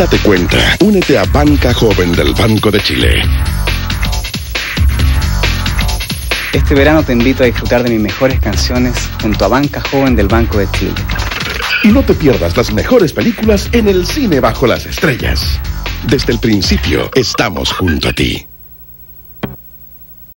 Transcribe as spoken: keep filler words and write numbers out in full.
Date cuenta, únete a Banca Joven del Banco de Chile. Este verano te invito a disfrutar de mis mejores canciones junto a Banca Joven del Banco de Chile. Y no te pierdas las mejores películas en el cine bajo las estrellas. Desde el principio, estamos junto a ti.